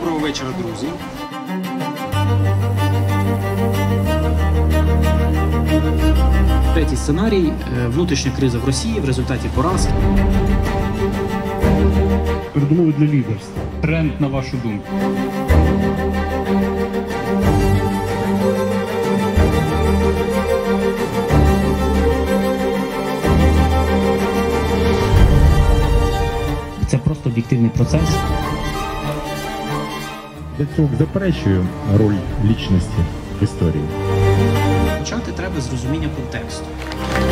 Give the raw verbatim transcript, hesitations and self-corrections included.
Доброго вечора, друзі. Третій сценарій – внутрішня криза в Росії в результаті поразки. Передумови для лідерства. Тренд, на вашу думку? Це просто об'єктивний процес. Я цього заперечую роль лічності в історії. Почати треба з розуміння контексту.